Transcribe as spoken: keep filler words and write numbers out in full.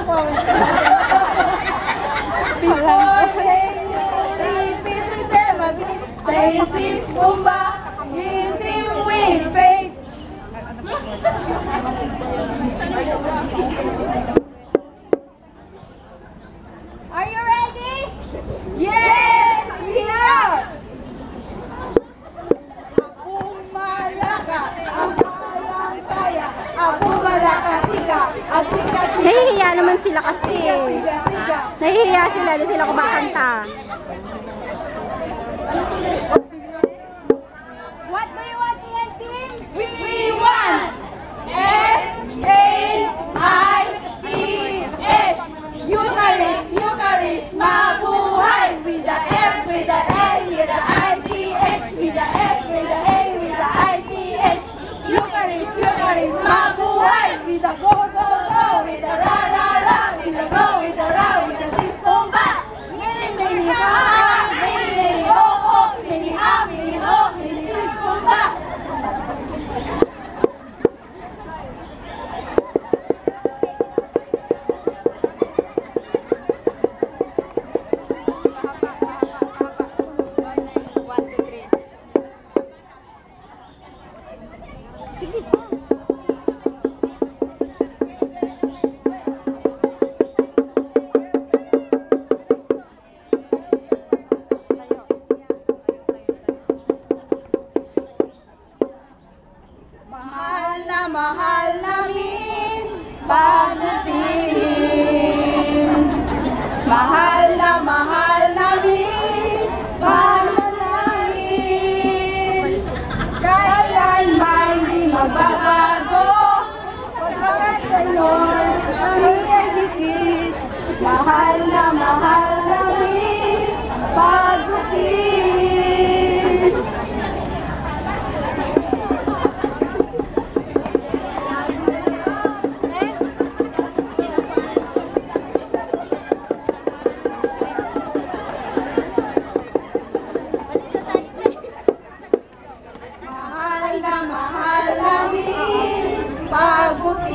ako. Before they knew, repeated them again. Say, sis, Pumba, hit him with faith. Are you ready? Yes, we are! Ako malaka, ang kayang-kaya. Ako malaka, chika, at chika, chika. Nahihiya naman sila kasi. Siga, siga. Nahihiya sila, di sila kumakanta. What do you want, Ian team? We want F A I E S. Eucharist, Eucharist, mabuhay with the F, with the A, with the I T H, with the F, with the A, with the I T H. Eucharist, Eucharist, mabuhay with the go, go, go, with the ra, ra, ra, with the go, with the ra, with the sis, bomba. Many, many ha, many, many oh, oh, many ha, many oh, many sis, bomba. Mahal na mahal namin, panatin. Mahal na mahal namin, panalangin. Kailanman di magbabago, pagkakat sa Lord, kami ay dikit. Mahal na mahal namin, pagutin. Mahal na mahal namin, pagutin.